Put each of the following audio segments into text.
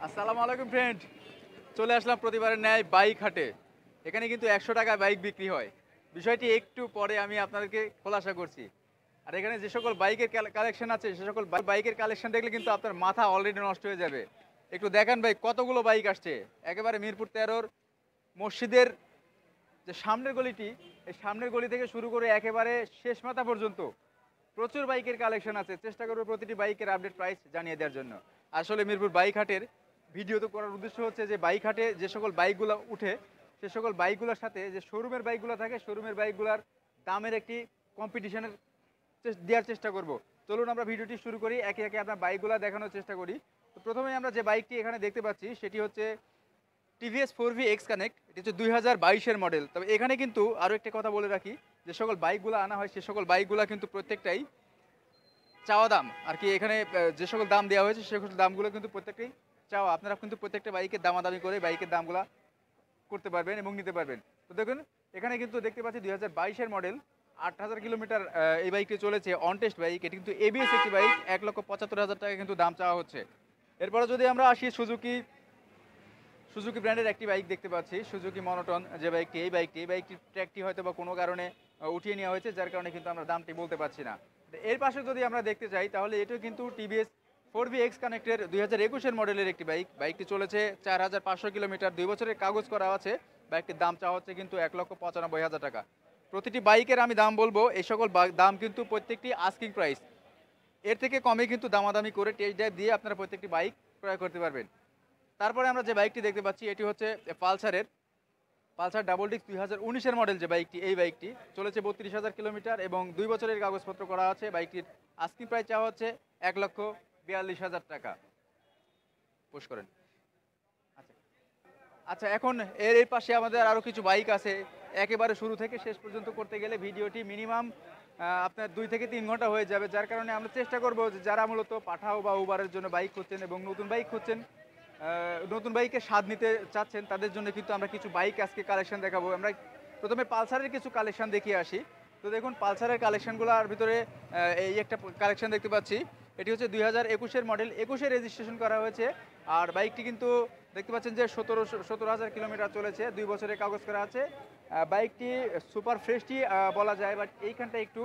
আসসালামু আলাইকুম ফ্রেন্ড, চলে আসলাম প্রতিবারের ন্যায় বাইক হাটে। এখানে কিন্তু 100 টাকায় বাইক বিক্রি হয়। বিষয়টি একটু পরে আমি আপনাদেরকে খোলাসা করছি। আর এখানে যে সকল বাইকের কালেকশন আছে, সে সকল বাইকের কালেকশন দেখলে কিন্তু আপনার মাথা অলরেডি নষ্ট হয়ে যাবে। একটু দেখান ভাই কতগুলো বাইক আসছে। একেবারে মিরপুর 13-র মসজিদের যে সামনের গলিটি, এই সামনের গলি থেকে শুরু করে একেবারে শেষ মাথা পর্যন্ত প্রচুর বাইকের কালেকশন আছে। চেষ্টা করবো প্রতিটি বাইকের আপডেট প্রাইস জানিয়ে দেওয়ার জন্য। আসলে মিরপুর বাইক হাটের ভিডিও তো করার উদ্দেশ্য হচ্ছে যে বাইক হাটে যে সকল বাইকগুলো উঠে, সে সকল বাইকগুলোর সাথে যে শোরুমের বাইকগুলো থাকে, শোরুমের বাইকগুলোর দামের একটি কম্পিটিশনের দেওয়ার চেষ্টা করব। চলুন আমরা ভিডিওটি শুরু করি, একে একে আপনার বাইকগুলো দেখানোর চেষ্টা করি। তো প্রথমে আমরা যে বাইকটি এখানে দেখতে পাচ্ছি সেটি হচ্ছে টিভিএস 4V এক্স কানেক্ট। এটি হচ্ছে 2022-এর মডেল। তবে এখানে কিন্তু আরও একটা কথা বলে রাখি, যে সকল বাইকগুলো আনা হয় সে সকল বাইকগুলো কিন্তু প্রত্যেকটাই চাওয়া দাম আর কি। এখানে যে সকল দাম দেওয়া হয়েছে সে সকল দামগুলো কিন্তু প্রত্যেকটাই চাওয়া। আপনারা কিন্তু প্রত্যেকটা বাইকের দামাদামি করে বাইকের দামগুলো করতে পারবেন এবং নিতে পারবেন। তো দেখুন এখানে কিন্তু দেখতে পাচ্ছি 2022-এর মডেল, 8000 কিলোমিটার এই বাইকটি চলেছে। অন টেস্ট বাইক, এটি কিন্তু এবিএস একটি বাইক। 1,75,000 টাকা কিন্তু দাম চাওয়া হচ্ছে। এরপরে যদি আমরা আসি সুজুকি ব্র্যান্ডের একটি বাইক দেখতে পাচ্ছি, সুজুকি মনোটন যে বাইকটি, এই বাইকটির ট্র্যাকটি হয়তো বা কোনো কারণে উঠিয়ে নেওয়া হয়েছে, যার কারণে কিন্তু আমরা দামটি বলতে পারছি না। এর পাশে যদি আমরা দেখতে চাই তাহলে এটাও কিন্তু টিভিএস 4V এক্স কানেক্টের 2021-এর মডেলের একটি বাইক। বাইকটি চলেছে 4500 কিলোমিটার, 2 বছরের কাগজ করা আছে। বাইকটির দাম চাওয়া হচ্ছে কিন্তু 1,95,000 টাকা। প্রতিটি বাইকের আমি দাম বলবো, এই সকল দাম কিন্তু প্রত্যেকটি আস্কিং প্রাইস। এর থেকে কমে কিন্তু দামাদামি করে টেস্ট ড্রাইভ দিয়ে আপনারা প্রত্যেকটি বাইক ক্রয় করতে পারবেন। তারপরে আমরা যে বাইকটি দেখতে পাচ্ছি এটি হচ্ছে পালসার ডাবল ডিস্ক 2019-এর মডেল যে বাইকটি, এই বাইকটি চলেছে 32,000 কিলোমিটার এবং 2 বছরের কাগজপত্র করা আছে। বাইকটির আস্কিং প্রাইস চাওয়া হচ্ছে 1,42,000 টাকা। পুশ করেন। আচ্ছা আচ্ছা, এখন এর পাশে আমাদের আরও কিছু বাইক আছে। একেবারে শুরু থেকে শেষ পর্যন্ত করতে গেলে ভিডিওটি মিনিমাম আপনার 2 থেকে 3 ঘন্টা হয়ে যাবে, যার কারণে আমরা চেষ্টা করব যে যারা মূলত পাঠাও বা উবারের জন্য বাইক খুঁজছেন এবং নতুন বাইক খুঁজছেন, নতুন বাইকের স্বাদ নিতে চাচ্ছেন, তাদের জন্য কিন্তু আমরা কিছু বাইক আজকে কালেকশন দেখাবো। আমরা প্রথমে পালসারের কিছু কালেকশন দেখিয়ে আসি। তো দেখুন পালসারের কালেকশনগুলোর ভিতরে এই একটা কালেকশন দেখতে পাচ্ছি। এটি হচ্ছে 2021-এর মডেল, 21-এ রেজিস্ট্রেশন করা হয়েছে। আর বাইকটি কিন্তু দেখতে পাচ্ছেন যে 17,000 কিলোমিটার চলেছে, 2 বছরের কাগজ করা আছে। বাইকটি সুপার ফ্রেশটি বলা যায়, বাট এইখানটা একটু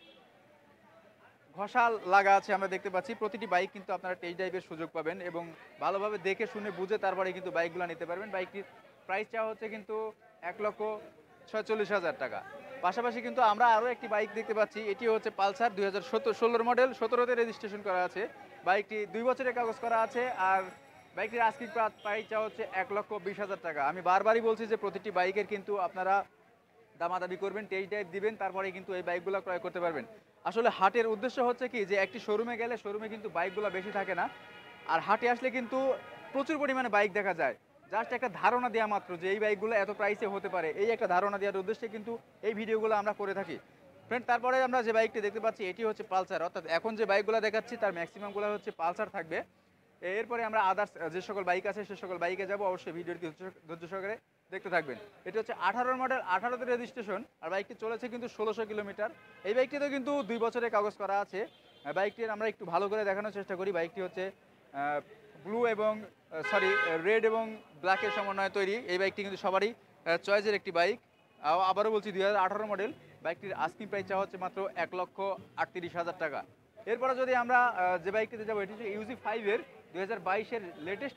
ঘষা লাগা আছে আমরা দেখতে পাচ্ছি। প্রতিটি বাইক কিন্তু আপনারা টেস্ট ড্রাইভের সুযোগ পাবেন এবং ভালোভাবে দেখে শুনে বুঝে তারপরে কিন্তু বাইকগুলো নিতে পারবেন। বাইকটির প্রাইস চাওয়া হচ্ছে কিন্তু 1,46,000 টাকা। পাশাপাশি কিন্তু আমরা আরও একটি বাইক দেখতে পাচ্ছি, এটি হচ্ছে পালসার 2016 মডেল, 17-তে রেজিস্ট্রেশন করা আছে। বাইকটি 2 বছরের কাগজ করা আছে। আর বাইকটির আস্কিং প্রাইস চাওয়া হচ্ছে 1,20,000 টাকা। আমি বারবারই বলছি যে প্রতিটি বাইকের কিন্তু আপনারা দামাদামি করবেন, টেস্ট ড্রাইভ দিবেন, তারপরে কিন্তু এই বাইকগুলো ক্রয় করতে পারবেন। আসলে হাটের উদ্দেশ্য হচ্ছে কি যে একটি শোরুমে গেলে শোরুমে কিন্তু বাইকগুলো বেশি থাকে না, আর হাটে আসলে কিন্তু প্রচুর পরিমাণে বাইক দেখা যায়। জাস্ট একটা ধারণা দেওয়া মাত্র যে এই বাইকগুলো এত প্রাইসে হতে পারে, এই একটা ধারণা দেওয়ার উদ্দেশ্যে কিন্তু এই ভিডিওগুলো আমরা করে থাকি ফ্রেন্ড। তারপরে আমরা যে বাইকটি দেখতে পাচ্ছি এটি হচ্ছে পালসার, অর্থাৎ এখন যে বাইকগুলো দেখাচ্ছি তার ম্যাক্সিমামগুলো হচ্ছে পালসার থাকবে। এরপরে আমরা আদার্স যে সকল বাইক আছে সে সকল বাইকে যাব, অবশ্যই ভিডিওটি ধৈর্য সহকারে দেখতে থাকবেন। এটি হচ্ছে 18-র মডেল, 18-তে রেজিস্ট্রেশন, আর বাইকটি চলেছে কিন্তু 1600 কিলোমিটার। এই বাইকটিতে কিন্তু 2 বছরের কাগজ করা আছে। বাইকটির আমরা একটু ভালো করে দেখানোর চেষ্টা করি। বাইকটি হচ্ছে ব্লু এবং রেড এবং ব্ল্যাকের সমন্বয়ে তৈরি। এই বাইকটি কিন্তু সবারই চয়েসের একটি বাইক। আবারও বলছি 2018 মডেল। বাইকটির আস্কিং প্রাইস চাওয়া হচ্ছে মাত্র 1,38,000 টাকা। এরপরে যদি আমরা যে বাইকটিতে যাবো এটি হচ্ছে ইউজি 5-এর 2022-এর লেটেস্ট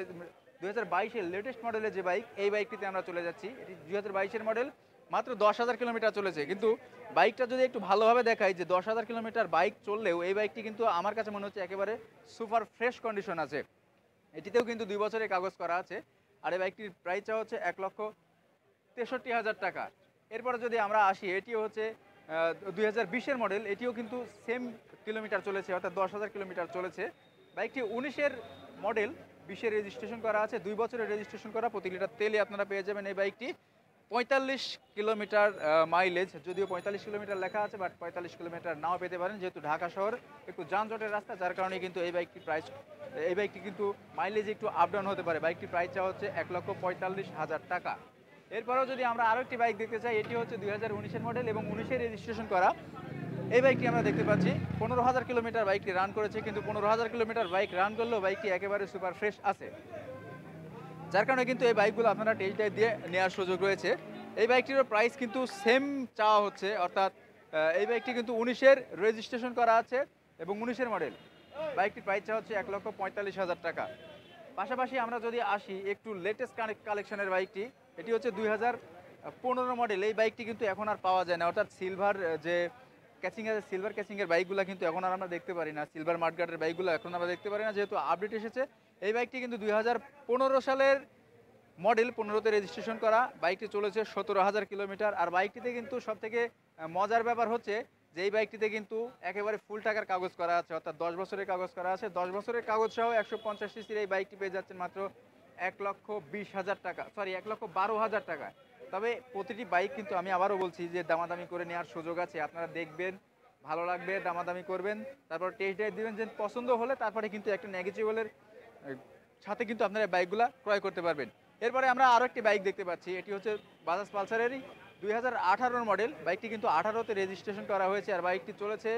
মডেলের যে বাইক, এই বাইকটিতে আমরা চলে যাচ্ছি। এটি 2022-এর মডেল, মাত্র 10,000 কিলোমিটার চলেছে। কিন্তু বাইকটা যদি একটু ভালোভাবে দেখাই যে 10,000 কিলোমিটার বাইক চললেও এই বাইকটি কিন্তু আমার কাছে মনে হচ্ছে একেবারে সুপার ফ্রেশ কন্ডিশন আছে। এটিতেও কিন্তু 2 বছরের কাগজ করা আছে। আর এই বাইকটির প্রাইস চাওয়া হচ্ছে 1,63,000 টাকা। এরপরে যদি আমরা আসি, এটিও হচ্ছে 2020-এর মডেল, এটিও কিন্তু সেম কিলোমিটার চলেছে, অর্থাৎ 10,000 কিলোমিটার চলেছে। বাইকটি 19-এর মডেল, 20-এর রেজিস্ট্রেশন করা আছে, 2 বছরের রেজিস্ট্রেশন করা। প্রতি লিটার তেলে আপনারা পেয়ে যাবেন এই বাইকটি 45 কিলোমিটার মাইলেজ। যদিও 45 কিলোমিটার লেখা আছে, বাট 45 কিলোমিটার নাও পেতে পারেন, যেহেতু ঢাকা শহর একটু যানজটের রাস্তা, যার কারণে কিন্তু এই বাইকটি কিন্তু মাইলেজ একটু আপ ডাউন হতে পারে। বাইকটির প্রাইস চাওয়া হচ্ছে 1,45,000 টাকা। এরপরেও যদি আমরা আরও একটি বাইক দেখতে চাই, এটি হচ্ছে 2019-এর মডেল এবং 19-এর রেজিস্ট্রেশন করা। এই বাইকটি আমরা দেখতে পাচ্ছি 15,000 কিলোমিটার বাইকটি রান করেছে, কিন্তু 15,000 কিলোমিটার বাইক রান করলেও বাইকটি একেবারে সুপার ফ্রেশ আছে, যার কারণে কিন্তু এই বাইকগুলো আপনারা টেস্ট ড্রাইভ দিয়ে নেওয়ার সুযোগ রয়েছে। এই বাইকটিরও প্রাইস কিন্তু সেম চাওয়া হচ্ছে, অর্থাৎ এই বাইকটি কিন্তু 19-এর রেজিস্ট্রেশন করা আছে এবং 19-এর মডেল। বাইকটির প্রাইস চাওয়া হচ্ছে 1,45,000 টাকা। পাশাপাশি আমরা যদি আসি একটু লেটেস্ট কালেকশনের বাইকটি, এটি হচ্ছে 2015 মডেল। এই বাইকটি কিন্তু এখন আর পাওয়া যায় না, অর্থাৎ সিলভার যে সিলভার ক্যাচিংয়ের বাইকগুলো কিন্তু এখন আর আমরা দেখতে পারি না, সিলভার মাডগার্ডের বাইকগুলো এখন আমরা দেখতে পারি না, যেহেতু আপডেট এসেছে। এই বাইকটি কিন্তু 2015 সালের মডেল, 15তে রেজিস্ট্রেশন করা। বাইকটি চলেছে 17,000 কিলোমিটার। আর বাইকটিতে কিন্তু সবথেকে মজার ব্যাপার হচ্ছে যে এই বাইকটিতে কিন্তু একেবারে ফুল টাকার কাগজ করা আছে, অর্থাৎ 10 বছরের কাগজ করা আছে। 10 বছরের কাগজ সহ 150 সিসির এই বাইকটি পেয়ে যাচ্ছেন মাত্র 1,20,000 টাকা, সরি 1,12,000 টাকা। তবে প্রতিটি বাইক কিন্তু আমি আবারও বলছি যে দামাদামি করে নেওয়ার সুযোগ আছে। আপনারা দেখবেন, ভালো লাগবে, দামাদামি করবেন, তারপর টেস্ট ড্রাইভ দিবেন, যে পছন্দ হলে তারপরে কিন্তু একটা নেগেটিভের সাথে কিন্তু আপনারা বাইকগুলো ক্রয় করতে পারবেন। এরপরে আমরা আরও একটি বাইক দেখতে পাচ্ছি, এটি হচ্ছে বাজাজ পালসারেরই 2018 মডেল। বাইকটি কিন্তু 18তে রেজিস্ট্রেশন করা হয়েছে, আর বাইকটি চলেছে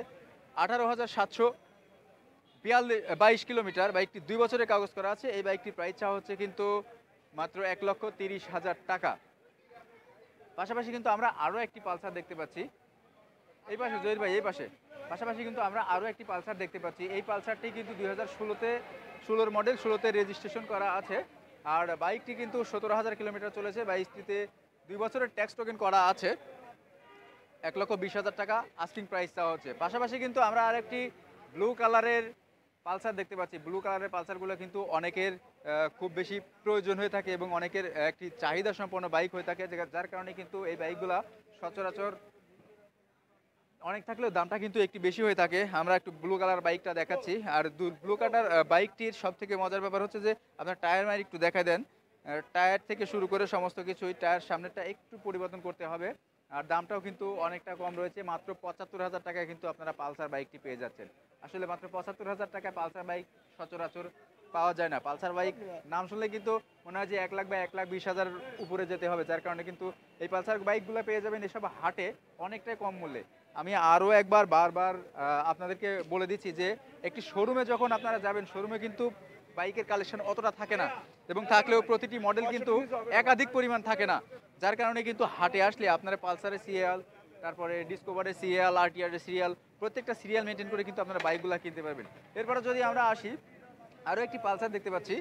18,722 কিলোমিটার। বাইকটি 2 বছরের কাগজ করা আছে। এই বাইকটির প্রাইস চাওয়া হচ্ছে কিন্তু মাত্র 1,30,000 টাকা। পাশাপাশি কিন্তু আমরা আরও একটি পালসার দেখতে পাচ্ছি, এই পাশে জহির ভাই, এই পাশে। পাশাপাশি কিন্তু আমরা আরও একটি পালসার দেখতে পাচ্ছি। এই পালসারটি কিন্তু 2016 মডেল, 16তে রেজিস্ট্রেশন করা আছে। আর বাইকটি কিন্তু 17,000 কিলোমিটার চলেছে। বাইকটিতে 2 বছরের ট্যাক্স টোকেন করা আছে। 1,20,000 টাকা আস্কিং প্রাইস চাওয়া হচ্ছে। পাশাপাশি কিন্তু আমরা আরেকটি ব্লু কালারের পালসার দেখতে পাচ্ছি। ব্লু কালারের পালসারগুলো কিন্তু অনেকের খুব বেশি প্রয়োজন হয়ে থাকে এবং অনেকের একটি চাহিদা সম্পন্ন বাইক হয়ে থাকে, যার কারণে কিন্তু এই বাইকগুলা সচরাচর অনেক থাকলেও দামটা কিন্তু একটু বেশি হয়ে থাকে। আমরা একটু ব্লু কালার বাইকটা দেখাচ্ছি। আর ব্লু কালার বাইকটির সব থেকে মজার ব্যাপার হচ্ছে যে আপনার টায়ার মাইর একটু দেখা দেন, টায়ার থেকে শুরু করে সমস্ত কিছুই, টায়ার সামনেরটা একটু পরিবর্তন করতে হবে। আর দামটাও কিন্তু অনেকটা কম রয়েছে, মাত্র 75,000 টাকায় কিন্তু আপনারা পালসার বাইকটি পেয়ে যাচ্ছেন। আসলে মাত্র 75,000 টাকায় পালসার বাইক সচরাচর পাওয়া যায় না। পালসার বাইক নাম শুনলে কিন্তু মনে হয় যে 1 লাখ বা 1,20,000 উপরে যেতে হবে, যার কারণে কিন্তু এই পালসার বাইকগুলো পেয়ে যাবেন এসব হাটে অনেকটাই কম মূল্যে। আমি আরও একবার বারবার আপনাদেরকে বলে দিচ্ছি যে একটি শোরুমে যখন আপনারা যাবেন, শোরুমে কিন্তু বাইকের কালেকশন অতটা থাকে না, এবং থাকলেও প্রতিটি মডেল কিন্তু একাধিক পরিমাণ থাকে না, যার কারণে কিন্তু হাটে আসলে আপনারা পালসারের সিরিয়াল, তারপরে ডিসকভারের সিরিয়াল, আরটিআরের সিরিয়াল, প্রত্যেকটা সিরিয়াল মেনটেন করে কিন্তু আপনারা বাইকগুলো কিনতে পারবেন। এরপরে যদি আমরা আসি, আরও একটি পালসার দেখতে পাচ্ছি।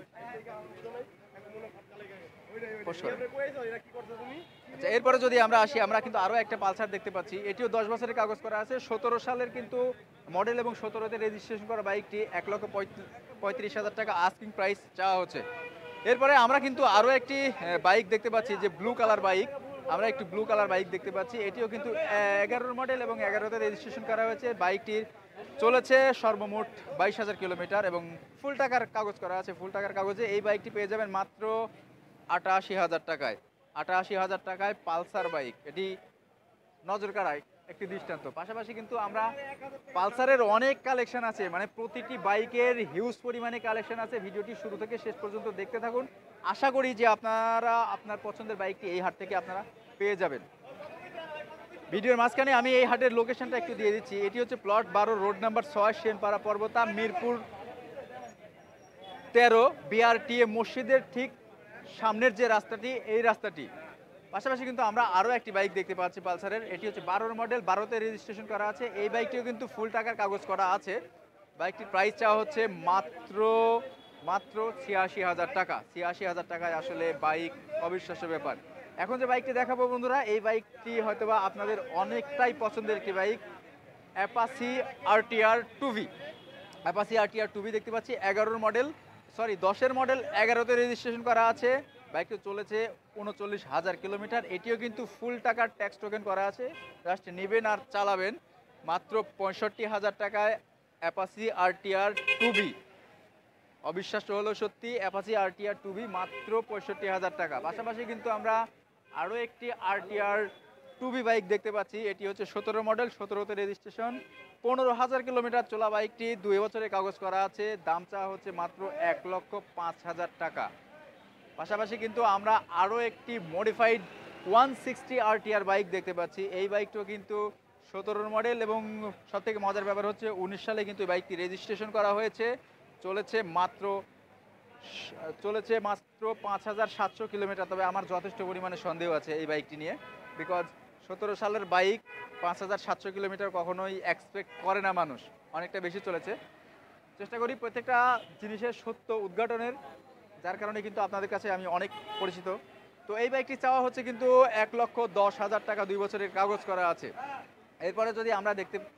আচ্ছা, এরপরে যদি আমরা আসি, আমরা কিন্তু আরও একটা পালসার দেখতে পাচ্ছি। এটিও 10 বছরের কাগজ করা আছে, 17 সালের কিন্তু মডেল এবং 17তে রেজিস্ট্রেশন করা বাইকটি 1,35,000 টাকা আস্কিং প্রাইস চাওয়া হচ্ছে। এরপরে আমরা কিন্তু আরও একটি বাইক দেখতে পাচ্ছি, যে ব্লু কালার বাইক। আমরা একটু ব্লু কালার বাইক দেখতে পাচ্ছি, এটিও কিন্তু 11 মডেল এবং 11তে রেজিস্ট্রেশন করা হয়েছে। বাইকটির চলেছে সর্বমোট 22,000 কিলোমিটার এবং ফুল টাকার কাগজ করা আছে। ফুল টাকার কাগজে এই বাইকটি পেয়ে যাবেন মাত্র 88,000 টাকায়। 88,000 টাকায় পালসার বাইক, এটি নজর কাড়ায় একটি দৃষ্টান্ত। পাশাপাশি কিন্তু আমরা পালসারের অনেক কালেকশন আছে, মানে প্রতিটি বাইকের হিউজ পরিমাণে কালেকশন আছে। ভিডিওটি শুরু থেকে শেষ পর্যন্ত দেখতে থাকুন। আশা করি যে আপনারা আপনার পছন্দের বাইকটি এই হাট থেকে আপনারা পেয়ে যাবেন। ভিডিওর মাঝখানে আমি এই হাটের লোকেশনটা একটু দিয়ে দিচ্ছি। এটি হচ্ছে plot 12, road number 6, Senpara, Parbata, Mirpur 13, BRTA মসজিদের ঠিক সামনের যে রাস্তাটি, এই রাস্তাটি। পাশাপাশি কিন্তু আমরা আরও একটি বাইক দেখতে পাচ্ছি পালসারের। এটি হচ্ছে 12 মডেল, 12তে রেজিস্ট্রেশন করা আছে। এই বাইকটিও কিন্তু ফুল টাকার কাগজ করা আছে। বাইকটির প্রাইস চাওয়া হচ্ছে মাত্র 86,000 টাকা। 86,000 টাকায় আসলে বাইক অবিশ্বাস্য ব্যাপার। এখন যে বাইকটি দেখাবো বন্ধুরা, এই বাইকটি হয়তোবা আপনাদের অনেকটাই পছন্দের একটি bike, Apache RTR 2V। Apache RTR 2V দেখতে পাচ্ছি, 10-এর মডেল, 11তে রেজিস্ট্রেশন করা আছে। বাইকটি চলেছে 39,000 কিলোমিটার। এটিও কিন্তু ফুল টাকার ট্যাক্স টোকেন করা আছে। জাস্ট নেবেন আর চালাবেন। মাত্র 65,000 টাকায় অ্যাপাচি আরটিআর 2V। অবিশ্বাস্য হলেও সত্যি, অ্যাপাচি আরটিআর 2V মাত্র 65,000 টাকা। পাশাপাশি কিন্তু আমরা আরও একটি আরটিআর 2V বাইক দেখতে পাচ্ছি। এটি হচ্ছে 17 মডেল, 17তে রেজিস্ট্রেশন, 15,000 কিলোমিটার চলা। বাইকটি 2 বছরের কাগজ করা আছে। দাম চাওয়া হচ্ছে মাত্র 1,05,000 টাকা। পাশাপাশি কিন্তু আমরা আরও একটি মডিফাইড 160 আরটিআর বাইক দেখতে পাচ্ছি। এই বাইকটিও কিন্তু 2017 মডেল এবং সবথেকে মজার ব্যাপার হচ্ছে 19 সালে কিন্তু এই বাইকটি রেজিস্ট্রেশন করা হয়েছে। চলেছে মাত্র 5,700 কিলোমিটার। তবে আমার যথেষ্ট পরিমাণে সন্দেহ আছে এই বাইকটি নিয়ে, বিকজ 17 সালের বাইক 5,700 কিলোমিটার কখনোই এক্সপেক্ট করে না মানুষ, অনেকটা বেশি চলেছে। চেষ্টা করি প্রত্যেকটা জিনিসের সত্য উদ্ঘাটনের, যার কারণে কিন্তু আপনাদের কাছে আমি অনেক পরিচিত। তো এই বাইকটি চাওয়া হচ্ছে কিন্তু 1,10,000 টাকা, 2 বছরের কাগজ করা আছে। এরপরে যদি আমরা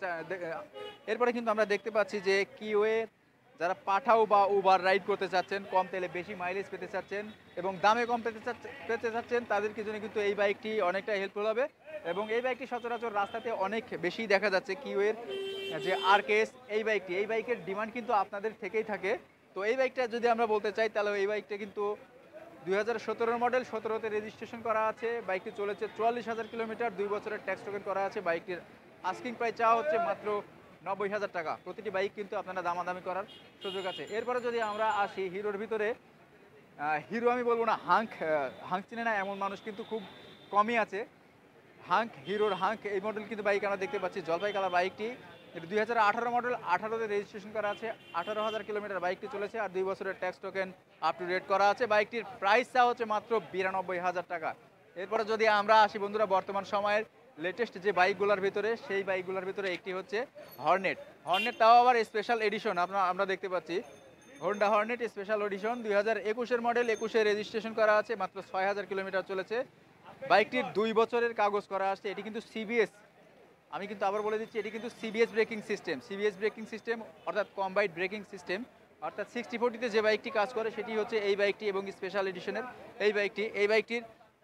এরপরে কিন্তু আমরা দেখতে পাচ্ছি যে কিওয়ে যারা পাঠাও বা উবার রাইড করতে চাচ্ছেন, কম তেলে বেশি মাইলেজ পেতে চাচ্ছেন এবং দামে কম পেতে চাচ্ছেন, তাদেরকে জন্য কিন্তু এই বাইকটি অনেকটা হেল্পফুল হবে। এবং এই বাইকটি সচরাচর রাস্তাতে অনেক বেশি দেখা যাচ্ছে। কিওয়ের যে আরকেএস এই বাইকের ডিমান্ড কিন্তু আপনাদের থেকেই থাকে। তো এই বাইকটা যদি আমরা বলতে চাই তাহলে এই বাইকটা কিন্তু 2017 মডেল, 17তে রেজিস্ট্রেশন করা আছে। বাইকটি চলেছে 44,000 কিলোমিটার, 2 বছরের ট্যাক্স টোকেন করা আছে। বাইকটির আস্কিং প্রাইস চাওয়া হচ্ছে মাত্র 90,000 টাকা। প্রতিটি বাইক কিন্তু আপনারা দামাদামি করার সুযোগ আছে। এরপরে যদি আমরা আসি হিরোর ভিতরে, হিরো আমি বলবো না, হাঙ্ক চিনে না এমন মানুষ কিন্তু খুব কমই আছে। হিরোর হাঙ্ক এই মডেল কিন্তু বাইক আমরা দেখতে পাচ্ছি, জলপাই কালার বাইকটি। এটা 2018 মডেল, 18তে রেজিস্ট্রেশন করা আছে, 18,000 কিলোমিটার বাইকটি চলেছে আর 2 বছরের tax token up to date করা আছে। বাইকটির প্রাইস চা হচ্ছে মাত্র 92,000 টাকা। এরপরে যদি আমরা আসি বন্ধুরা বর্তমান সময়ের লেটেস্ট যে বাইকগুলোর ভিতরে, সেই বাইকগুলোর ভিতরে একটি হচ্ছে হর্নেট। তাও আবার স্পেশাল এডিশন আমরা দেখতে পাচ্ছি, Honda Hornet special edition, 2021 model, 21-এ রেজিস্ট্রেশন করা আছে, মাত্র 6,000 কিলোমিটার চলেছে। বাইকটির 2 বছরের কাগজ করা আছে। এটি কিন্তু সিবিএস, আমি কিন্তু আবার বলে দিচ্ছি, এটি কিন্তু সিবিএস ব্রেকিং সিস্টেম অর্থাৎ কম্বাইন্ড ব্রেকিং সিস্টেম, অর্থাৎ 60-40-তে যে বাইকটি কাজ করে সেটি হচ্ছে এই বাইকটি এবং স্পেশাল এডিশনের এই বাইকটির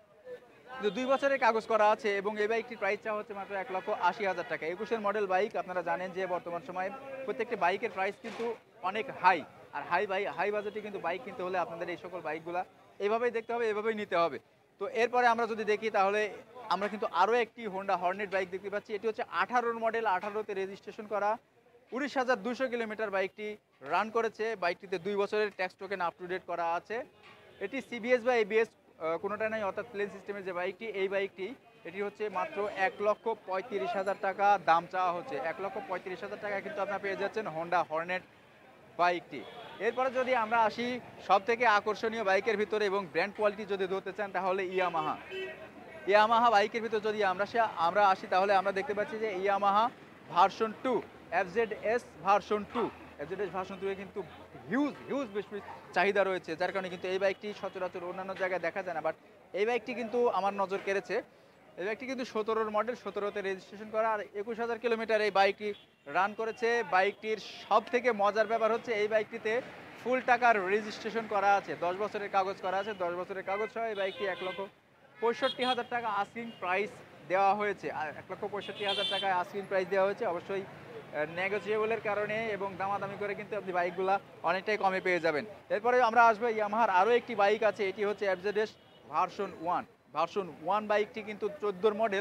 2 বছরের কাগজ করা আছে এবং এই বাইকটির প্রাইস চাওয়া হচ্ছে মাত্র 1,80,000 টাকা। 21-এর মডেল বাইক, আপনারা জানেন যে বর্তমান সময়ে প্রত্যেকটি বাইকের প্রাইস কিন্তু অনেক হাই, আর হাই বাজেটে কিন্তু বাইক কিনতে হলে আপনাদের এই সকল বাইকগুলা এইভাবেই দেখতে হবে, এভাবেই নিতে হবে। তো এরপরে আমরা যদি দেখি তাহলে আমরা কিন্তু আরও একটি হোন্ডা হর্নেট বাইক দেখতে পাচ্ছি। এটি হচ্ছে 18 মডেল, 18তে রেজিস্ট্রেশন করা, 19,200 কিলোমিটার বাইকটি রান করেছে। বাইকটিতে 2 বছরের tax token up to date করা আছে। এটি সিবিএস বা এবিএস কোনোটা নাই, অর্থাৎ প্লেন সিস্টেমের যে বাইকটি, এই বাইকটি এটি হচ্ছে মাত্র 1,35,000 টাকা দাম চাওয়া হচ্ছে। 1,35,000 টাকা কিন্তু আপনারা পেয়ে যাচ্ছেন হোন্ডা হর্নেট বাইকটি। এরপরে যদি আমরা আসি সব থেকে আকর্ষণীয় বাইকের ভিতরে এবং ব্র্যান্ড কোয়ালিটি যদি ধরতে চান তাহলে ইয়ামাহা বাইকের ভিতরে যদি আমরা আসি তাহলে আমরা দেখতে পাচ্ছি যে ইয়ামাহা ভার্সন 2 এফজেডএস ভার্সন 2 এ কিন্তু হিউজ বেশি চাহিদা রয়েছে, যার কারণে কিন্তু এই বাইকটি সচরাচর অন্যান্য জায়গায় দেখা যায় না, বাট এই বাইকটি কিন্তু আমার নজর কেড়েছে। এই বাইকটি কিন্তু 17 মডেল, 17তে রেজিস্ট্রেশন করা আর 21,000 কিলোমিটার এই বাইকটি রান করেছে। বাইকটির সব থেকে মজার ব্যাপার হচ্ছে এই বাইকটিতে ফুল টাকার রেজিস্ট্রেশন করা আছে, 10 বছরের কাগজ করা আছে। 10 বছরের কাগজ সহ এই বাইকটি 1,65,000 টাকা আস্কিং প্রাইস দেওয়া হয়েছে। আর 1,65,000 টাকায় আস্কিং প্রাইস দেওয়া হয়েছে, অবশ্যই নেগোসিয়েবলের কারণে এবং দামাদামি করে কিন্তু আপনি বাইকগুলা অনেকটাই কমে পেয়ে যাবেন। এরপরে আমরা আসবো ইয়ামাহার আরও একটি বাইক আছে, এটি হচ্ছে এফজেডএস ভার্সন 1 বাইকটি কিন্তু 13 মডেল,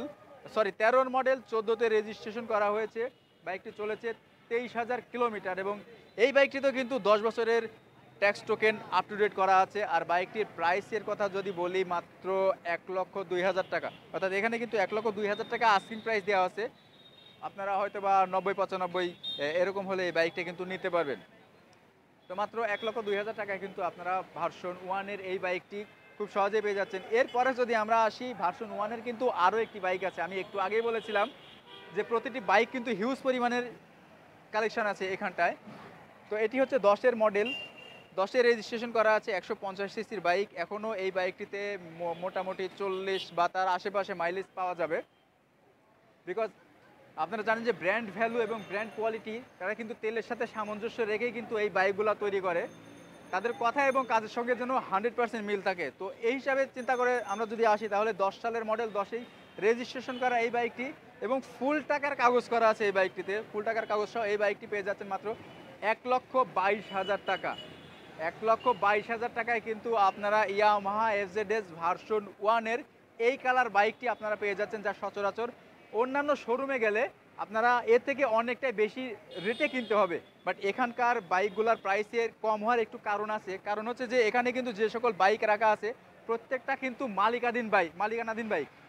14তে রেজিস্ট্রেশন করা হয়েছে। বাইকটি চলেছে 23,000 কিলোমিটার এবং এই বাইকটিতেও কিন্তু 10 বছরের tax token up to date করা আছে। আর বাইকটির প্রাইসের কথা যদি বলি মাত্র 1,02,000 টাকা, অর্থাৎ এখানে কিন্তু 1,02,000 টাকা আস্কিং প্রাইস দেওয়া আছে। আপনারা হয়তো বা 90-95 এরকম হলে এই বাইকটা কিন্তু নিতে পারবেন। তো মাত্র 1,02,000 টাকায় কিন্তু আপনারা ভার্সন 1-এর এই বাইকটি খুব সহজে পেয়ে যাচ্ছেন। এরপরে যদি আমরা আসি ভার্সন 1-এর কিন্তু আরও একটি বাইক আছে। আমি একটু আগেই বলেছিলাম যে প্রতিটি বাইক কিন্তু হিউজ পরিমাণের কালেকশন আছে এখানটায়। তো এটি হচ্ছে 10-এর মডেল, 10-এ রেজিস্ট্রেশন করা আছে, 150 সিসির বাইক। এখনও এই বাইকটিতে মোটামুটি 40 বা তার আশেপাশে মাইলেজ পাওয়া যাবে, বিকজ আপনারা জানেন যে ব্র্যান্ড ভ্যালু এবং ব্র্যান্ড কোয়ালিটি তারা কিন্তু তেলের সাথে সামঞ্জস্য রেখেই কিন্তু এই বাইকগুলো তৈরি করে। তাদের কথা এবং কাজের সঙ্গে যেন 100% মিল থাকে। তো এই হিসাবে চিন্তা করে আমরা যদি আসি তাহলে 10 সালের মডেল, 10-এই রেজিস্ট্রেশন করা এই বাইকটি এবং ফুল টাকার কাগজ করা আছে এই বাইকটিতে। ফুল টাকার কাগজ সহ এই বাইকটি পেয়ে যাচ্ছেন মাত্র 1,22,000 টাকা। 1,22,000 টাকায় কিন্তু আপনারা ইয়ামাহা এফজেডএস ভার্সন 1-এর এই কালার বাইকটি আপনারা পেয়ে যাচ্ছেন, যা সচরাচর অন্যান্য শোরুমে গেলে আপনারা এর থেকে অনেকটাই বেশি রেটে কিনতে হবে। বাট এখানকার বাইকগুলোর প্রাইসের কম হওয়ার একটু কারণ আছে, কারণ হচ্ছে যে এখানে কিন্তু যে সকল বাইক রাখা আছে প্রত্যেকটা কিন্তু মালিকানাধীন বাইক।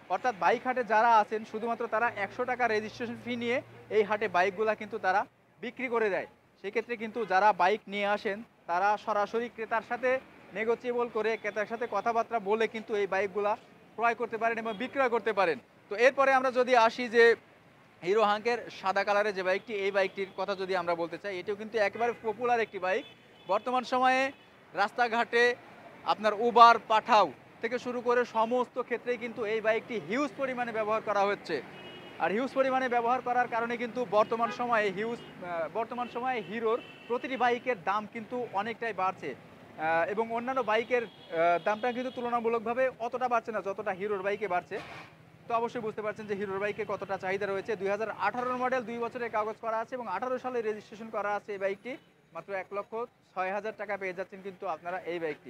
অর্থাৎ বাইক হাটে যারা আছেন শুধুমাত্র তারা 100 টাকা রেজিস্ট্রেশন ফি নিয়ে এই হাটে বাইকগুলা কিন্তু তারা বিক্রি করে দেয়। সেক্ষেত্রে কিন্তু যারা বাইক নিয়ে আসেন তারা সরাসরি ক্রেতার সাথে নেগোচিয়েবল করে ক্রেতার সাথে কথাবার্তা বলে কিন্তু এই বাইকগুলা ক্রয় করতে পারেন এবং বিক্রয় করতে পারেন। তো এরপরে আমরা যদি আসি যে হিরো হাঙ্কের সাদা কালারের যে বাইকটি, এই বাইকটির কথা যদি আমরা বলতে চাই, এটিও কিন্তু একেবারে পপুলার একটি বাইক। বর্তমান সময়ে রাস্তাঘাটে আপনার উবার পাঠাও থেকে শুরু করে সমস্ত ক্ষেত্রেই কিন্তু এই বাইকটি হিউজ পরিমাণে ব্যবহার করা হচ্ছে। আর হিউজ পরিমাণে ব্যবহার করার কারণে কিন্তু বর্তমান সময়ে হিরোর প্রতিটি বাইকের দাম কিন্তু অনেকটাই বাড়ছে এবং অন্যান্য বাইকের দামটা কিন্তু তুলনামূলকভাবে অতটা বাড়ছে না যতটা হিরোর বাইকে বাড়ছে। তো অবশ্যই বুঝতে পারছেন যে হিরোর বাইকে কতটা চাহিদা রয়েছে। 2018 মডেল, 2 বছরের কাগজ করা আছে এবং 18 সালে রেজিস্ট্রেশন করা আছে এই বাইকটি। মাত্র 1,06,000 টাকা পেয়ে যাচ্ছেন কিন্তু আপনারা এই বাইকটি।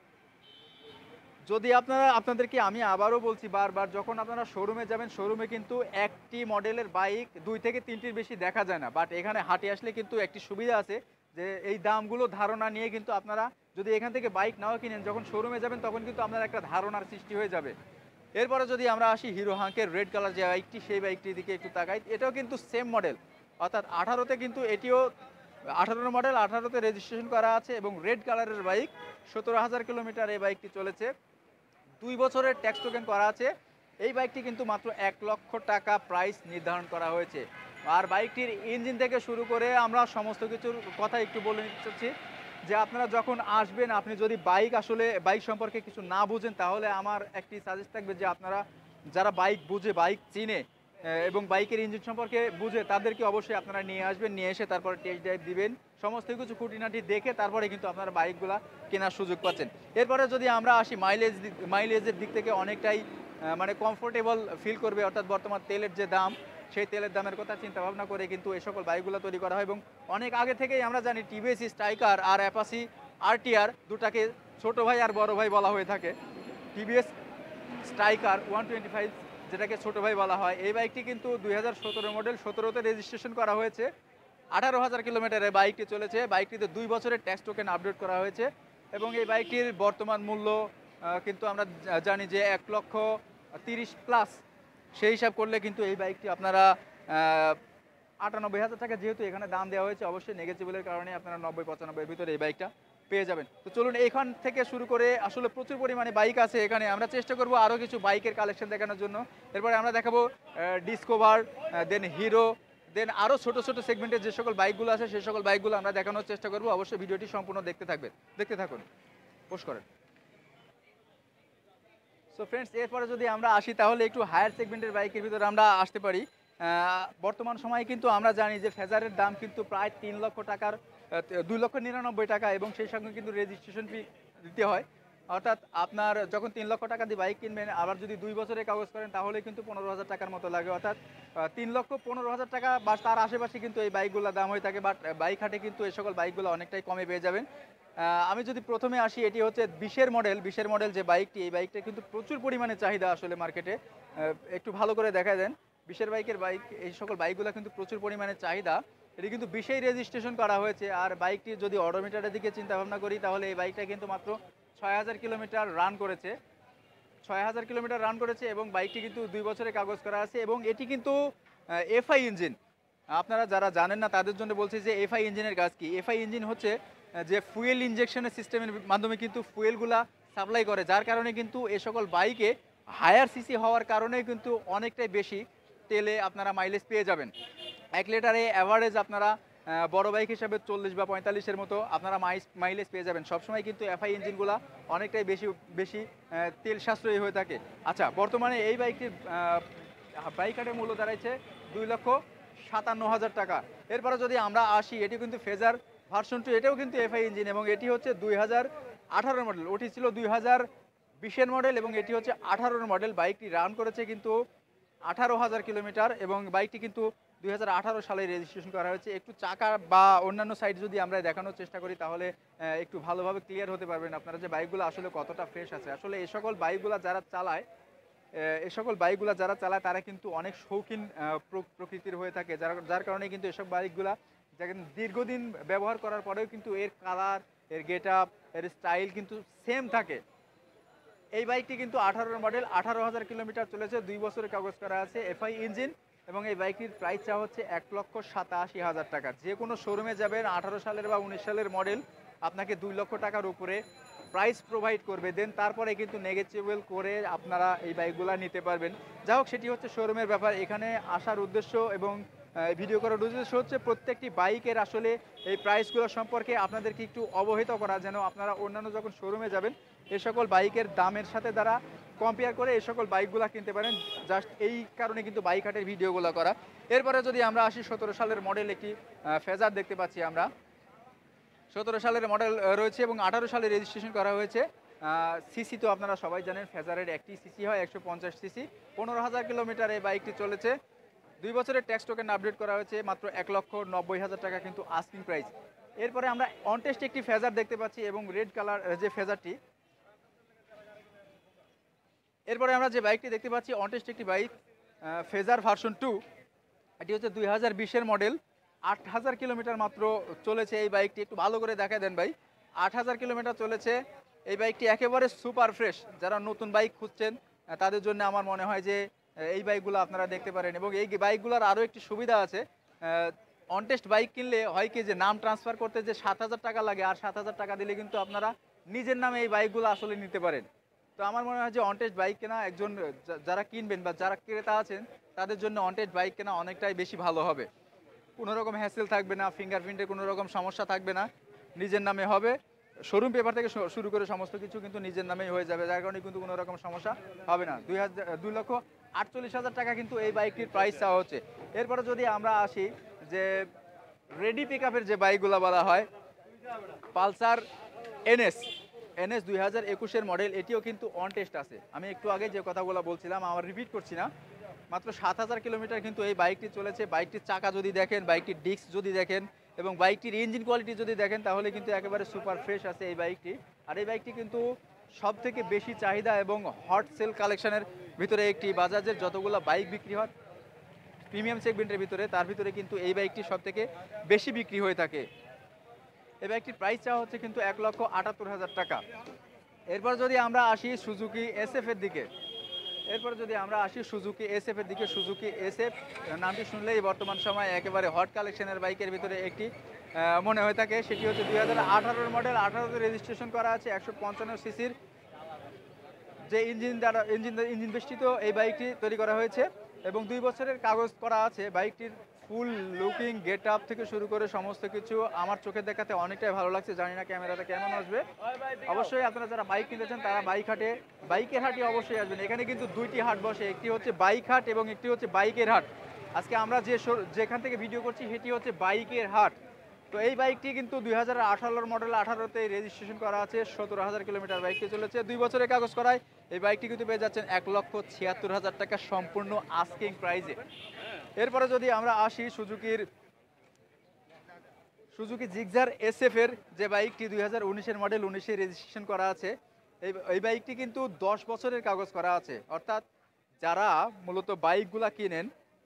যদি আপনাদেরকে আমি আবারও বলছি বারবার, যখন আপনারা শোরুমে যাবেন, শোরুমে কিন্তু একটি মডেলের বাইক 2 থেকে 3টির বেশি দেখা যায় না। বাট এখানে হাটে আসলে কিন্তু একটি সুবিধা আছে যে এই দামগুলো ধারণা নিয়ে কিন্তু আপনারা যদি এখান থেকে বাইক নাও কিনেন, যখন শোরুমে যাবেন তখন কিন্তু আপনার একটা ধারণার সৃষ্টি হয়ে যাবে। এরপরে যদি আমরা আসি হিরো হাঙ্কের রেড কালার যে বাইকটি, সেই বাইকটির দিকে একটু তাকাই। এটাও কিন্তু সেম মডেল, অর্থাৎ 18তে কিন্তু এটিও 18 মডেল, 18তে রেজিস্ট্রেশন করা আছে এবং রেড কালারের বাইক। 17,000 কিলোমিটার এই বাইকটি চলেছে, 2 বছরের ট্যাক্স টোকেন করা আছে। এই বাইকটি কিন্তু মাত্র 1 লক্ষ টাকা প্রাইস নির্ধারণ করা হয়েছে। আর বাইকটির ইঞ্জিন থেকে শুরু করে আমরা সমস্ত কিছুর কথা একটু বলে নিতে চাচ্ছি যে আপনারা যখন আসবেন, আপনি যদি বাইক সম্পর্কে কিছু না বুঝেন, তাহলে আমার একটি সাজেস্ট থাকবে যে আপনারা যারা বাইক বুঝে, বাইক চিনে এবং বাইকের ইঞ্জিন সম্পর্কে বুঝে, তাদেরকে অবশ্যই আপনারা নিয়ে আসবেন। নিয়ে এসে তারপরে টেস্ট ড্রাইভ দিবেন, সমস্ত কিছু খুঁটিনাটি দেখে তারপরে কিন্তু আপনারা বাইকগুলা কেনার সুযোগ পাচ্ছেন। এরপরে যদি আমরা আসি মাইলেজের দিক থেকে অনেকটাই মানে কমফোর্টেবল ফিল করবে। অর্থাৎ বর্তমান তেলের যে দাম, সেই তেলের দামের কথা চিন্তা ভাবনা করে কিন্তু এই সকল বাইকগুলো তৈরি করা হয় এবং অনেক আগে থেকেই আমরা জানি টিভিএস স্ট্রাইকার আর অ্যাপাচি আরটিআর দুটাকে ছোট ভাই আর বড় ভাই বলা হয়ে থাকে। টিভিএস স্ট্রাইকার 125 যেটাকে ছোট ভাই বলা হয়, এই বাইকটি কিন্তু 2017 মডেল, 17তে রেজিস্ট্রেশন করা হয়েছে। 18,000 কিলোমিটারে বাইকটি চলেছে। বাইকটিতে 2 বছরের ট্যাক্স টোকেন আপডেট করা হয়েছে এবং এই বাইকটির বর্তমান মূল্য কিন্তু আমরা জানি যে 1,30,000 প্লাস। সেই হিসাব করলে কিন্তু এই বাইকটি আপনারা 98,000 টাকা যেহেতু এখানে দাম দেওয়া হয়েছে, অবশ্যই নেগোচিয়েবলের কারণে আপনারা 90-95 ভিতরে এই বাইকটা পেয়ে যাবেন। তো চলুন, এখান থেকে শুরু করে আসলে প্রচুর পরিমাণে বাইক আছে এখানে। আমরা চেষ্টা করব আরও কিছু বাইকের কালেকশন দেখানোর জন্য। এরপরে আমরা দেখাবো ডিসকভার, দেন হিরো, দেন আরও ছোট ছোট সেগমেন্টের যে সকল বাইকগুলো আছে সেই সকল বাইকগুলো আমরা দেখানোর চেষ্টা করব। অবশ্যই ভিডিওটি সম্পূর্ণ দেখতে থাকুন, পোস্ট করেন। সো ফ্রেন্ডস, এরপরে যদি আমরা আসি তাহলে একটু হায়ার সেগমেন্টের বাইকের ভিতরে আমরা আসতে পারি। বর্তমান সময়ে কিন্তু আমরা জানি যে ফেজারের দাম কিন্তু প্রায় 3 লক্ষ টাকার, 2,99,000 টাকা এবং সেই সঙ্গে কিন্তু রেজিস্ট্রেশন ফি দিতে হয়। অর্থাৎ আপনার যখন 3 লক্ষ টাকা দিয়ে বাইক কিনবেন, আবার যদি 2 বছরের কাগজ করেন তাহলে কিন্তু 15,000 টাকার মতো লাগে। অর্থাৎ 3,15,000 টাকা বা তার আশেপাশে কিন্তু এই বাইকগুলোর দাম হয়ে থাকে। বাট বাইক হাটে কিন্তু এই সকল বাইকগুলো অনেকটাই কমে পেয়ে যাবেন। আমি যদি প্রথমে আসি, এটি হচ্ছে 20-এর মডেল যে বাইকটি, এই বাইকটা কিন্তু প্রচুর পরিমাণে চাহিদা আসলে মার্কেটে। একটু ভালো করে দেখা দেন, 20-এর বাইক, এই সকল বাইকগুলো কিন্তু প্রচুর পরিমাণে চাহিদা। এটি কিন্তু 20-এই রেজিস্ট্রেশন করা হয়েছে। আর বাইকটি যদি অডোমিটারের দিকে চিন্তা ভাবনা করি তাহলে এই বাইকটা কিন্তু মাত্র 6,000 কিলোমিটার রান করেছে। 6,000 কিলোমিটার রান করেছে এবং বাইকটি কিন্তু 2 বছরের কাগজ করা আছে এবং এটি কিন্তু এফআই ইঞ্জিন। আপনারা যারা জানেন না তাদের জন্য বলছি যে এফআই ইঞ্জিনের কাজ কি। এফআই ইঞ্জিন হচ্ছে যে ফুয়েল ইনজেকশনের সিস্টেমের মাধ্যমে কিন্তু ফুয়েলগুলা সাপ্লাই করে, যার কারণে কিন্তু এই সকল বাইকে হায়ার সিসি হওয়ার কারণে কিন্তু অনেকটাই বেশি তেলে আপনারা মাইলেজ পেয়ে যাবেন। 1 লিটারে অ্যাভারেজ আপনারা বড় বাইক হিসাবে 40 বা 45-এর মতো আপনারা মাইলেজ পেয়ে যাবেন। সবসময় কিন্তু এফআই ইঞ্জিনগুলো অনেকটাই বেশি তেল সাশ্রয়ী হয়ে থাকে। আচ্ছা, বর্তমানে এই বাইকটির বাইক হাটের মূল্য দাঁড়াইছে 2,57,000 টাকা। এরপরে যদি আমরা আসি, এটি কিন্তু ফেজার ভার্সন 2, এটাও কিন্তু এফআই ইঞ্জিন এবং এটি হচ্ছে 2018 মডেল। ওটি ছিল 2020-এর মডেল এবং এটি হচ্ছে 18-এর মডেল। বাইকটি রান করেছে কিন্তু 18,000 কিলোমিটার এবং বাইকটি কিন্তু 2018 সালে রেজিস্ট্রেশন করা হয়েছে। একটু চাকা বা অন্যান্য সাইড যদি আমরা দেখানোর চেষ্টা করি তাহলে একটু ভালোভাবে ক্লিয়ার হতে পারবেন আপনারা যে বাইকগুলো আসলে কতটা ফ্রেশ আছে। আসলে এই সকল বাইকগুলো যারা চালায় তারা কিন্তু অনেক শৌখিন প্রকৃতির হয়ে থাকে, যার কারণে কিন্তু এসব বাইকগুলা দীর্ঘদিন ব্যবহার করার পরেও কিন্তু এর কালার, এর গেট আপ, এর স্টাইল কিন্তু সেম থাকে। এই বাইকটি কিন্তু 18 মডেল, 18,000 কিলোমিটার চলেছে, 2 বছরের কাগজ করা আছে, এফআই ইঞ্জিন, এবং এই বাইকটির প্রাইস চা হচ্ছে 1,87,000 টাকা। যে কোনো শোরুমে যাবেন 18 সালের বা 19 সালের মডেল আপনাকে 2 লক্ষ টাকার উপরে প্রাইস প্রোভাইড করবে, দেন তারপরে কিন্তু নেগোচিয়েবল করে আপনারা এই বাইকগুলো নিতে পারবেন। যাই হোক, সেটি হচ্ছে শোরুমের ব্যাপার। এখানে আসার উদ্দেশ্য এবং ভিডিও করার উদ্দেশ্য হচ্ছে প্রত্যেকটি বাইকের আসলে এই প্রাইসগুলো সম্পর্কে আপনাদেরকে একটু অবহিত করা, যেন আপনারা অন্যান্য যখন শোরুমে যাবেন এই সকল বাইকের দামের সাথে দ্বারা কম্পেয়ার করে এই সকল বাইকগুলো কিনতে পারেন। জাস্ট এই কারণে কিন্তু বাইক হাটের ভিডিওগুলো করা। এরপরে যদি আমরা আসি 17 সালের মডেল একটি ফেজার দেখতে পাচ্ছি আমরা। 17 সালের মডেল রয়েছে এবং 18 সালে রেজিস্ট্রেশন করা হয়েছে। সিসি তো আপনারা সবাই জানেন, ফেজারের একটি সিসি হয় 150 সিসি। 15,000 কিলোমিটার এই বাইকটি চলেছে। 2 বছরের ট্যাক্স টোকেন আপডেট করা হয়েছে, মাত্র 1,90,000 টাকা কিন্তু আস্কিং প্রাইস। এরপরে আমরা অনটেস্ট একটি ফেজার দেখতে পাচ্ছি এবং রেড কালার যে ফেজারটি। এরপরে আমরা যে বাইকটি দেখতে পাচ্ছি অনটেস্ট একটি বাইক, ফেজার ভার্সন 2। এটি হচ্ছে 2020-এর মডেল, 8,000 কিলোমিটার মাত্র চলেছে এই বাইকটি। একটু ভালো করে দেখা দেন ভাই, 8,000 কিলোমিটার চলেছে। এই বাইকটি একেবারে সুপার ফ্রেশ। যারা নতুন বাইক খুঁজছেন তাদের জন্য আমার মনে হয় যে এই বাইকগুলো আপনারা দেখতে পারেন। এবং এই বাইকগুলোর আরও একটি সুবিধা আছে, অনটেস্ট বাইক কিনলে হয় কি যে নাম ট্রান্সফার করতে যে 7,000 টাকা লাগে, আর 7,000 টাকা দিলে কিন্তু আপনারা নিজের নামে এই বাইকগুলো আসলে নিতে পারেন। তো আমার মনে হয় যে অনটেস্ট বাইক কেনা একজন যারা কিনবেন বা যারা ক্রেতা আছেন তাদের জন্য অনটেস্ট বাইক কেনা অনেকটাই বেশি ভালো হবে। কোনো রকম হ্যাসেল থাকবে না, ফিঙ্গারপ্রিন্টের কোনো রকম সমস্যা থাকবে না, নিজের নামে হবে। শোরুম পেপার থেকে শুরু করে সমস্ত কিছু কিন্তু নিজের নামেই হয়ে যাবে, যার কারণে কিন্তু কোনো রকম সমস্যা হবে না। 2,48,000 টাকা কিন্তু এই বাইকটির প্রাইস চাওয়া হচ্ছে। এরপরে যদি আমরা আসি যে রেডি পিক আপের যে বাইকগুলো বলা হয়, পালসার এনএস 2021-এর মডেল, এটিও কিন্তু অন টেস্ট আছে। আমি একটু আগে যে কথাগুলো বলছিলাম আমার রিপিট করছি না, মাত্র 7,000 কিলোমিটার কিন্তু এই বাইকটি চলেছে। বাইকটির চাকা যদি দেখেন, বাইকটির ডিস্ক যদি দেখেন এবং বাইকটির ইঞ্জিন কোয়ালিটি যদি দেখেন, তাহলে কিন্তু একেবারে সুপার ফ্রেশ আছে এই বাইকটি। আর এই বাইকটি কিন্তু সব থেকে বেশি চাহিদা এবং হট সেল কালেকশনের ভিতরে একটি। বাজাজের যতগুলো বাইক বিক্রি হয় প্রিমিয়াম সেগমেন্টের ভিতরে, তার ভিতরে কিন্তু এই বাইকটি সব থেকে বেশি বিক্রি হয়ে থাকে। এই বাইকটির প্রাইস চাওয়া হচ্ছে কিন্তু 1,78,000 টাকা। এরপর যদি আমরা আসি সুজুকি এসএফ এর দিকে, সুজুকি এসএফ নামটি শুনলেই বর্তমান সময় একেবারে হট কালেকশনের বাইকের ভিতরে একটি মনে হয়ে থাকে। সেটি হচ্ছে 2018-এর মডেল, 18তে রেজিস্ট্রেশন করা আছে, 155 সিসির যে ইঞ্জিন বেষ্টিত এই বাইকটি তৈরি করা হয়েছে এবং 2 বছরের কাগজ করা আছে। বাইকটির ফুল লুকিং গেট আপ থেকে শুরু করে সমস্ত কিছু আমার চোখে দেখাতে অনেকটাই ভালো লাগছে। জানি না ক্যামেরাটা কেমন আসবে। অবশ্যই আপনারা যারা বাইক কিনতেছেন তারা বাইকের হাটে অবশ্যই আসবেন। এখানে কিন্তু 2টি হাট বসে, একটি হচ্ছে বাইক হাট এবং একটি হচ্ছে বাইকের হাট। আজকে আমরা যেখান থেকে ভিডিও করছি সেটি হচ্ছে বাইকের হাট। তো এই বাইকটি কিন্তু 2018 মডেল, 18তে রেজিস্ট্রেশন করা আছে, 17,000 কিলোমিটার বাইকটি চলেছে। 2 বছরের কাগজ করায় এই বাইকটি কিন্তু পেয়ে যাচ্ছেন 1,76,000 টাকা সম্পূর্ণ আস্কিং প্রাইজে। এরপরে যদি আমরা আসি সুজুকি জিগজার এসএফ এর যে বাইকটি 2019-এর মডেল, 19-এ রেজিস্ট্রেশন করা আছে। এই বাইকটি কিন্তু 10 বছরের কাগজ করা আছে। অর্থাৎ যারা মূলত বাইকগুলা কিনেন,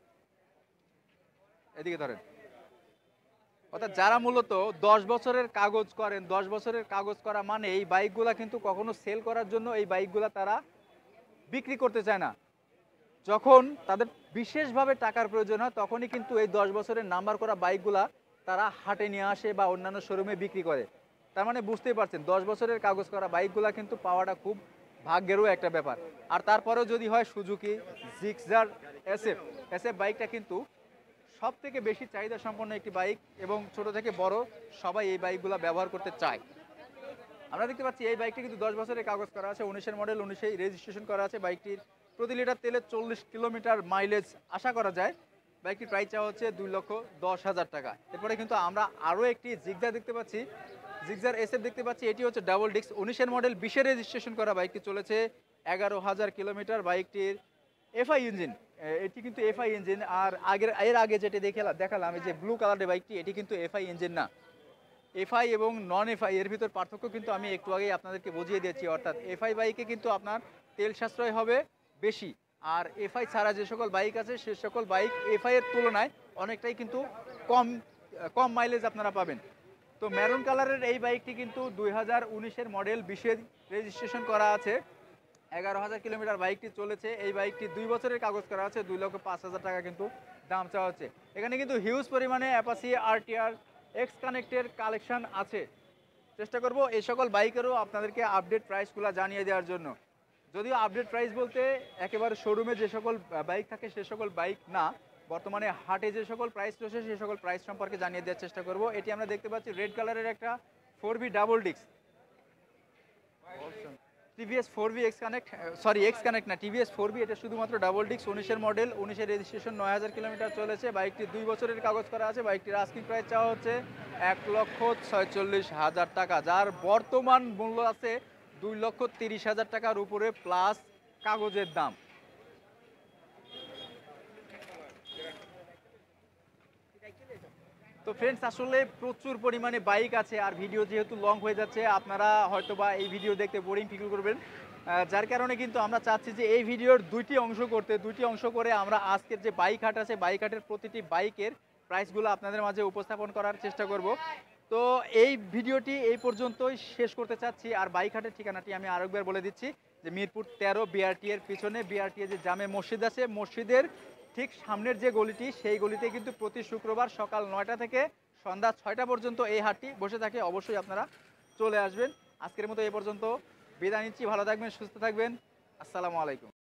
এদিকে ধরেন, অর্থাৎ যারা মূলত 10 বছরের কাগজ করেন, 10 বছরের কাগজ করা মানে এই বাইকগুলা কিন্তু কখনো সেল করার জন্য এই বাইকগুলা তারা বিক্রি করতে চায় না। যখন তাদের বিশেষভাবে টাকার প্রয়োজন হয় তখনই কিন্তু এই 10 বছরের নাম্বার করা বাইকগুলা তারা হাটে নিয়ে আসে বা অন্যান্য শোরুমে বিক্রি করে। তার মানে বুঝতেই পারছেন 10 বছরের কাগজ করা বাইকগুলা কিন্তু পাওয়াটা খুব ভাগ্যেরও একটা ব্যাপার। আর তারপরেও যদি হয় সুজুকি জিক্সার এসএফ বাইকটা কিন্তু সব থেকে বেশি চাহিদা সম্পন্ন একটি বাইক এবং ছোট থেকে বড় সবাই এই বাইকগুলো ব্যবহার করতে চায়। আমরা দেখতে পাচ্ছি এই বাইকটি কিন্তু 10 বছরের কাগজ করা আছে, 19-এর মডেল, 19-এই রেজিস্ট্রেশন করা আছে। বাইকটির প্রতি লিটার তেলে 40 কিলোমিটার মাইলেজ আশা করা যায়। বাইকটির প্রাইস চাওয়া হচ্ছে 2,10,000 টাকা। এরপরে কিন্তু আমরা আরও একটি জিগজার দেখতে পাচ্ছি, জিগজার এসএফ দেখতে পাচ্ছি। এটি হচ্ছে ডাবল ডিস্ক, 19-এর মডেল, 20-এ রেজিস্ট্রেশন করা। বাইকটি চলেছে 11,000 কিলোমিটার। বাইকটির এফআই ইঞ্জিন, এটি কিন্তু এফআই ইঞ্জিন। আর এর আগে যেটি দেখালাম এই যে ব্লু কালারের বাইকটি, এটি কিন্তু এফআই ইঞ্জিন না। এফআই এবং নন এফআই এর ভিতর পার্থক্য কিন্তু আমি একটু আগেই আপনাদেরকে বুঝিয়ে দিয়েছি। অর্থাৎ এফআই বাইকে কিন্তু আপনার তেল সাশ্রয় হবে বেশি, আর এফআই ছাড়া যে সকল বাইক আছে সে সকল বাইক এফআই এর তুলনায় অনেকটাই কিন্তু কম মাইলেজ আপনারা পাবেন। তো মেরুন কালারের এই বাইকটি কিন্তু 2019-এর মডেল, 20-এর রেজিস্ট্রেশন করা আছে। 11,000 কিলোমিটার বাইকটি চলেছে। এই বাইকটি 2 বছরের কাগজ করা আছে, 2,05,000 টাকা কিন্তু দাম চাওয়া হচ্ছে। এখানে কিন্তু হিউজ পরিমাণে অ্যাপাচি আরটিআর এক্স কানেক্টের কালেকশন আছে। চেষ্টা করব এই সকল বাইকেরও আপনাদেরকে আপডেট প্রাইসগুলো জানিয়ে দেওয়ার জন্য। যদিও আপডেট প্রাইস বলতে একেবারে শোরুমে যে সকল বাইক থাকে সে সকল বাইক না, বর্তমানে হাটে যে সকল প্রাইস রয়েছে সে সকল প্রাইস সম্পর্কে জানিয়ে দেওয়ার চেষ্টা করব। এটি আমরা দেখতে পাচ্ছি রেড কালারের একটা 4V double disc TVS 4V X connect, sorry X connect না, টিভিএস 4V। এটা শুধুমাত্র ডাবল ডিস্ক, 19-এর মডেল, 19-এর রেজিস্ট্রেশন, 9,000 কিলোমিটার চলেছে। বাইকটি 2 বছরের কাগজ করা আছে। বাইকটির আস্কিং প্রাইস চাওয়া হচ্ছে 1,46,000 টাকা, যার বর্তমান মূল্য আছে 2,30,000 টাকার উপরে প্লাস কাগজের দাম। তো ফ্রেন্ডস, আসলে প্রচুর পরিমাণে বাইক আছে, আর ভিডিও যেহেতু লং হয়ে যাচ্ছে আপনারা হয়তোবা এই ভিডিও দেখতে বোরিং ফিল করবেন, যার কারণে কিন্তু আমরা চাচ্ছি যে এই ভিডিওর দুইটি অংশ করে আমরা আজকের যে বাইক হাট আছে বাইক হাটের প্রতিটি বাইকের প্রাইসগুলো আপনাদের মাঝে উপস্থাপন করার চেষ্টা করব। তো এই ভিডিওটি এই পর্যন্তই শেষ করতে চাচ্ছি। আর বাইক হাটের ঠিকানাটি আমি আরেকবার বলে দিচ্ছি যে মিরপুর 13 BRTA এর পিছনে BRTA যে জামে মসজিদ আছে, মসজিদের ঠিক সামনের যে গলিটি সেই গলিতে কিন্তু প্রতি শুক্রবার সকাল 9টা থেকে সন্ধ্যা 6টা পর্যন্ত এই হাটটি বসে থাকে। অবশ্যই আপনারা চলে আসবেন। আজকের মতো এই পর্যন্ত বিদায় নিচ্ছি। ভালো থাকবেন, সুস্থ থাকবেন। আসসালামু আলাইকুম।